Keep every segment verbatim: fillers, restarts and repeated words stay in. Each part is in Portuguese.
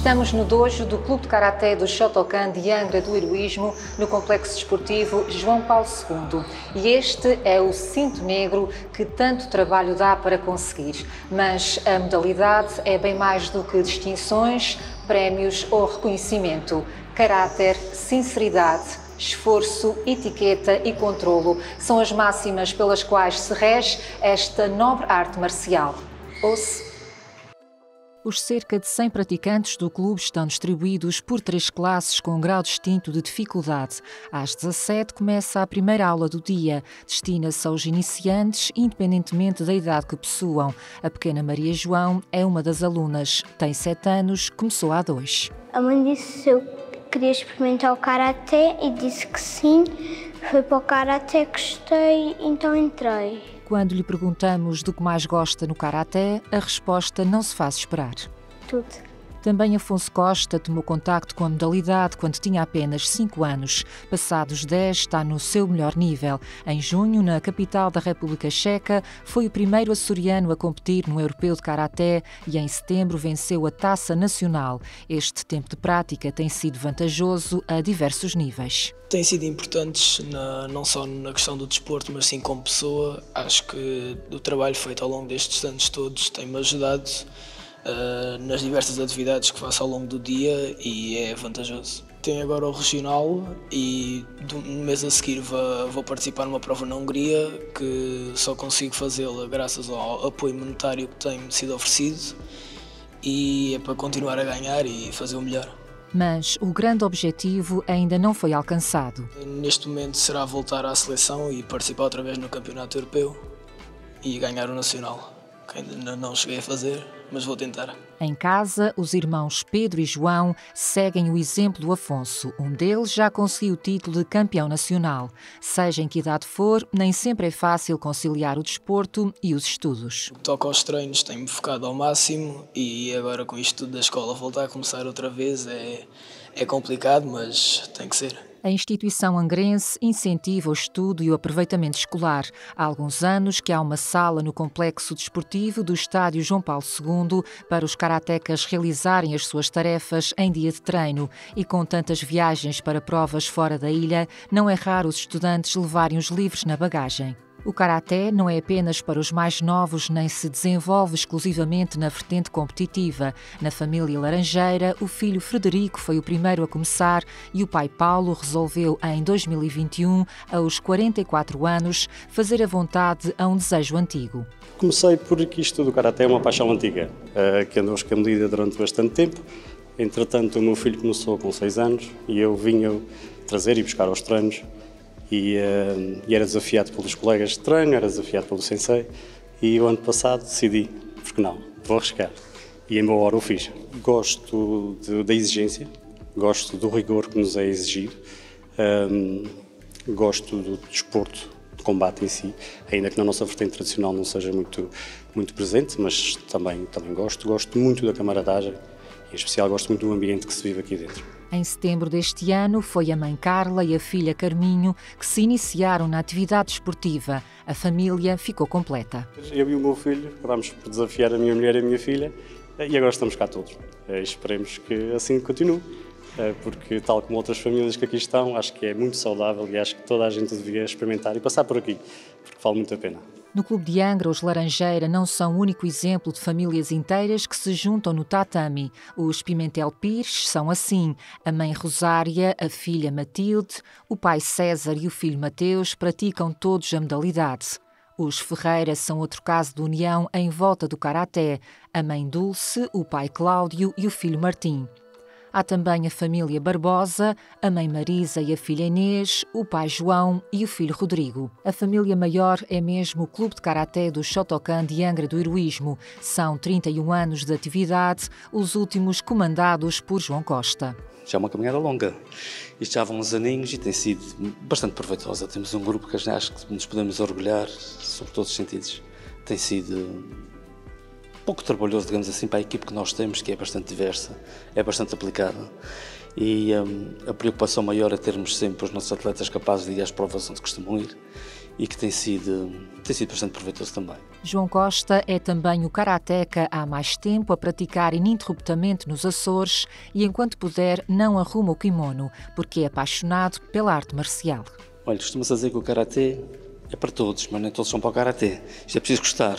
Estamos no dojo do Clube de Karaté do Shotokan de Angra do Heroísmo, no Complexo Desportivo João Paulo segundo. E este é o cinto negro que tanto trabalho dá para conseguir. Mas a modalidade é bem mais do que distinções, prémios ou reconhecimento. Caráter, sinceridade, esforço, etiqueta e controlo são as máximas pelas quais se rege esta nobre arte marcial. Ouça. Os cerca de cem praticantes do clube estão distribuídos por três classes com um grau distinto de dificuldade. Às dezassete começa a primeira aula do dia. Destina-se aos iniciantes, independentemente da idade que possuam. A pequena Maria João é uma das alunas. Tem sete anos, começou há dois. A mãe disse se eu queria experimentar o karaté e disse que sim. Fui para o karaté, gostei, então entrei. Quando lhe perguntamos do que mais gosta no karaté, a resposta não se faz esperar. Tudo. Também Afonso Costa tomou contacto com a modalidade quando tinha apenas cinco anos. Passados dez, está no seu melhor nível. Em junho, na capital da República Checa, foi o primeiro açoriano a competir no Europeu de Karaté e em setembro venceu a Taça Nacional. Este tempo de prática tem sido vantajoso a diversos níveis. Têm sido importantes na, não só na questão do desporto, mas sim como pessoa. Acho que o trabalho feito ao longo destes anos todos tem-me ajudado Uh, nas diversas atividades que faço ao longo do dia e é vantajoso. Tenho agora o regional e no mês a seguir vou, vou participar numa prova na Hungria que só consigo fazê-la graças ao apoio monetário que tem sido oferecido e é para continuar a ganhar e fazer o melhor. Mas o grande objetivo ainda não foi alcançado. Neste momento será voltar à seleção e participar outra vez no Campeonato Europeu e ganhar o Nacional, que ainda não cheguei a fazer, mas vou tentar. Em casa, os irmãos Pedro e João seguem o exemplo do Afonso. Um deles já conseguiu o título de campeão nacional. Seja em que idade for, nem sempre é fácil conciliar o desporto e os estudos. O que toca aos treinos, tenho-me focado ao máximo e agora com isto tudo da escola voltar a começar outra vez é, é complicado, mas tem que ser. A instituição angrense incentiva o estudo e o aproveitamento escolar. Há alguns anos que há uma sala no complexo desportivo do estádio João Paulo segundo para os karatecas realizarem as suas tarefas em dia de treino. E com tantas viagens para provas fora da ilha, não é raro os estudantes levarem os livros na bagagem. O karaté não é apenas para os mais novos, nem se desenvolve exclusivamente na vertente competitiva. Na família Laranjeira, o filho Frederico foi o primeiro a começar e o pai Paulo resolveu, em dois mil e vinte e um, aos quarenta e quatro anos, fazer a vontade a um desejo antigo. Comecei porque isto do karaté é uma paixão antiga, que andou escondida durante bastante tempo. Entretanto, o meu filho começou com seis anos e eu vinha trazer e buscar aos treinos. E, uh, e era desafiado pelos colegas de treino, era desafiado pelo sensei e o ano passado decidi, porque não, vou arriscar. E em boa hora o fiz. Gosto de, da exigência, gosto do rigor que nos é exigido, um, gosto do desporto, de combate em si, ainda que na nossa vertente tradicional não seja muito, muito presente, mas também, também gosto. Gosto muito da camaradagem e em especial gosto muito do ambiente que se vive aqui dentro. Em setembro deste ano, foi a mãe Carla e a filha Carminho que se iniciaram na atividade esportiva. A família ficou completa. Eu e o meu filho acabámos por desafiar a minha mulher e a minha filha e agora estamos cá todos. Esperemos que assim continue, porque tal como outras famílias que aqui estão, acho que é muito saudável e acho que toda a gente devia experimentar e passar por aqui, porque vale muito a pena. No Clube de Angra, os Laranjeira não são o único exemplo de famílias inteiras que se juntam no tatami. Os Pimentel Pires são assim. A mãe Rosária, a filha Matilde, o pai César e o filho Mateus praticam todos a modalidade. Os Ferreira são outro caso de união em volta do karaté. A mãe Dulce, o pai Cláudio e o filho Martim. Há também a família Barbosa, a mãe Marisa e a filha Inês, o pai João e o filho Rodrigo. A família maior é mesmo o Clube de Karaté do Shotokan de Angra do Heroísmo. São trinta e um anos de atividade, os últimos comandados por João Costa. Já é uma caminhada longa. Isto já vão uns aninhos e tem sido bastante proveitosa. Temos um grupo que acho que nos podemos orgulhar sobre todos os sentidos. Tem sido pouco trabalhoso, digamos assim, para a equipe que nós temos, que é bastante diversa, é bastante aplicada. E um, a preocupação maior é termos sempre os nossos atletas capazes de ir às provas onde costumam ir e que tem sido tem sido bastante proveitoso também. João Costa é também o karateca há mais tempo a praticar ininterruptamente nos Açores e, enquanto puder, não arruma o kimono, porque é apaixonado pela arte marcial. Olha, costuma-se dizer que o karatê é para todos, mas nem todos são para o karatê. Isto é preciso gostar.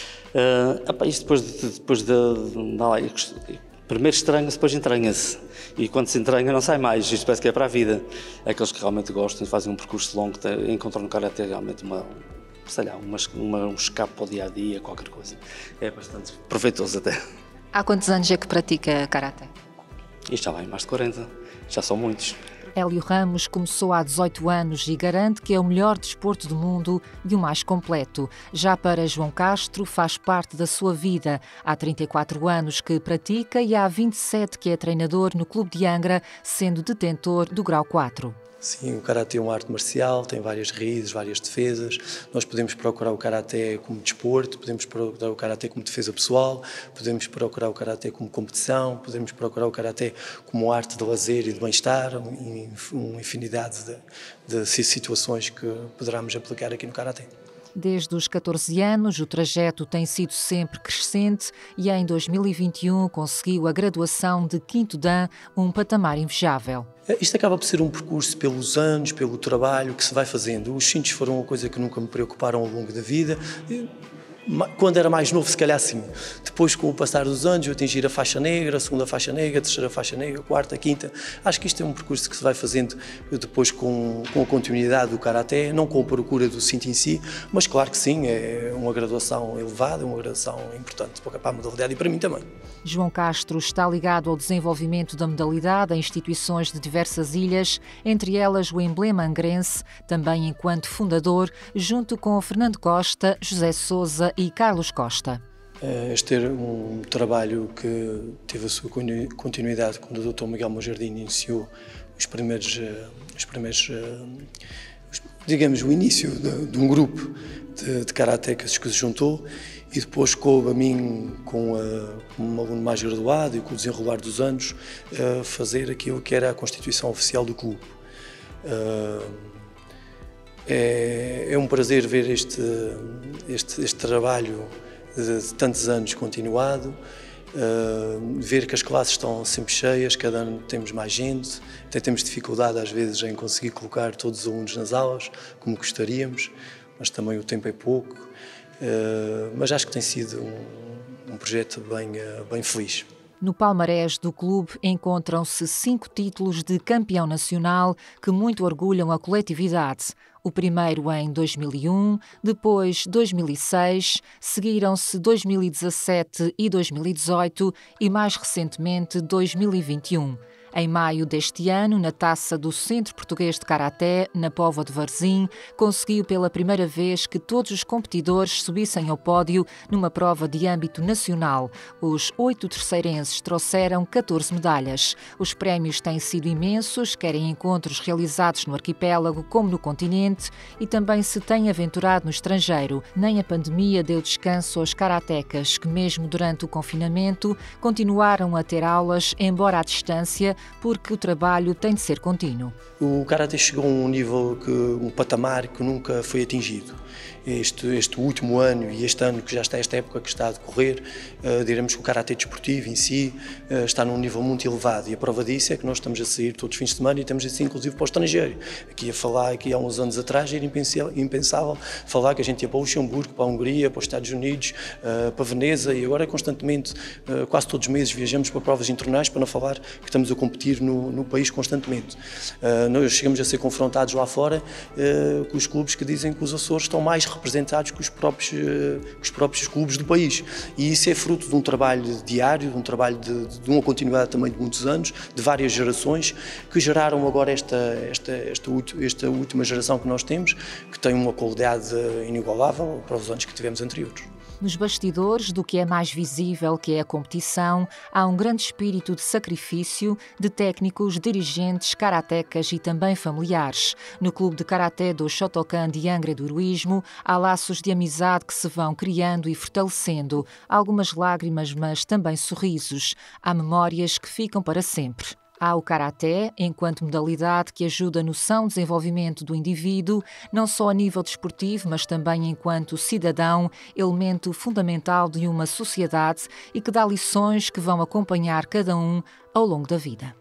Uh, opa, isto depois de... Depois de, não, primeiro estranha-se, depois entranha-se. E quando se entranha não sai mais, isto parece que é para a vida. Aqueles que realmente gostam e fazem um percurso longo encontram no karatê realmente uma, sei lá, uma, uma, um escape ao dia-a-dia, qualquer coisa. É bastante proveitoso até. Há quantos anos é que pratica karaté? Isto já vai mais de quarenta, já são muitos. Hélio Ramos começou há dezoito anos e garante que é o melhor desporto do mundo e o mais completo. Já para João Castro, faz parte da sua vida. Há trinta e quatro anos que pratica e há vinte e sete que é treinador no Clube de Angra, sendo detentor do grau quatro. Sim, o karaté é uma arte marcial, tem várias raízes, várias defesas. Nós podemos procurar o karaté como desporto, podemos procurar o karaté como defesa pessoal, podemos procurar o karaté como competição, podemos procurar o karaté como arte de lazer e de bem-estar, uma infinidade de, de situações que poderemos aplicar aqui no karaté. Desde os catorze anos, o trajeto tem sido sempre crescente e em dois mil e vinte e um conseguiu a graduação de quinto dan, um patamar invejável. Isto acaba por ser um percurso pelos anos, pelo trabalho que se vai fazendo. Os cintos foram uma coisa que nunca me preocuparam ao longo da vida. Quando era mais novo, se calhar sim. Depois, com o passar dos anos, eu atingir a faixa negra, a segunda faixa negra, a terceira faixa negra, a quarta, a quinta. Acho que isto é um percurso que se vai fazendo depois com, com a continuidade do karaté, não com a procura do cinto em si, mas claro que sim, é uma graduação elevada, uma graduação importante para a modalidade e para mim também. João Castro está ligado ao desenvolvimento da modalidade em instituições de diversas ilhas, entre elas o Emblema Angrense, também enquanto fundador, junto com Fernando Costa, José Sousa e Carlos Costa. Este é um trabalho que teve a sua continuidade quando o doutor Miguel Monjardim iniciou os primeiros, os primeiros digamos, o início de, de um grupo de, de karatecas que se juntou e depois coube a mim, com, a, com um aluno mais graduado e com o desenrolar dos anos, a fazer aquilo que era a constituição oficial do clube. É, é um prazer ver este, este, este trabalho de, de tantos anos continuado, uh, ver que as classes estão sempre cheias, cada ano temos mais gente, até temos dificuldade às vezes em conseguir colocar todos os alunos nas aulas, como gostaríamos, mas também o tempo é pouco, uh, mas acho que tem sido um, um projeto bem, uh, bem feliz. No palmarés do clube encontram-se cinco títulos de campeão nacional que muito orgulham a coletividade. O primeiro em dois mil e um, depois dois mil e seis, seguiram-se dois mil e dezassete e dois mil e dezoito e mais recentemente dois mil e vinte e um. Em maio deste ano, na taça do Centro Português de Karaté, na Póvoa de Varzim, conseguiu pela primeira vez que todos os competidores subissem ao pódio numa prova de âmbito nacional. Os oito terceirenses trouxeram catorze medalhas. Os prémios têm sido imensos, quer em encontros realizados no arquipélago como no continente, e também se têm aventurado no estrangeiro. Nem a pandemia deu descanso aos karatecas, que mesmo durante o confinamento continuaram a ter aulas, embora à distância, porque o trabalho tem de ser contínuo. O karaté chegou a um nível, que, um patamar que nunca foi atingido. Este, este último ano e este ano, que já está esta época que está a decorrer, uh, diremos que o karaté desportivo em si uh, está num nível muito elevado, e a prova disso é que nós estamos a sair todos os fins de semana e estamos a sair inclusive para o estrangeiro. Aqui a falar, aqui há uns anos atrás era impensável falar que a gente ia para o Luxemburgo, para a Hungria, para os Estados Unidos, uh, para Veneza, e agora constantemente, uh, quase todos os meses viajamos para provas internacionais, para não falar que estamos a competir no, no país constantemente. Uh, nós chegamos a ser confrontados lá fora uh, com os clubes que dizem que os Açores estão mais representados com os próprios, com os próprios clubes do país. E isso é fruto de um trabalho diário, de um trabalho de, de uma continuidade também de muitos anos, de várias gerações, que geraram agora esta, esta, esta, esta última geração que nós temos, que tem uma qualidade inigualável para os anos que tivemos anteriores. Nos bastidores do que é mais visível, que é a competição, há um grande espírito de sacrifício de técnicos, dirigentes, karatecas e também familiares. No clube de karaté do Shotokan de Angra do Heroísmo, há laços de amizade que se vão criando e fortalecendo. Há algumas lágrimas, mas também sorrisos. Há memórias que ficam para sempre. Há o karaté, enquanto modalidade que ajuda no são desenvolvimento do indivíduo, não só a nível desportivo, mas também enquanto cidadão, elemento fundamental de uma sociedade e que dá lições que vão acompanhar cada um ao longo da vida.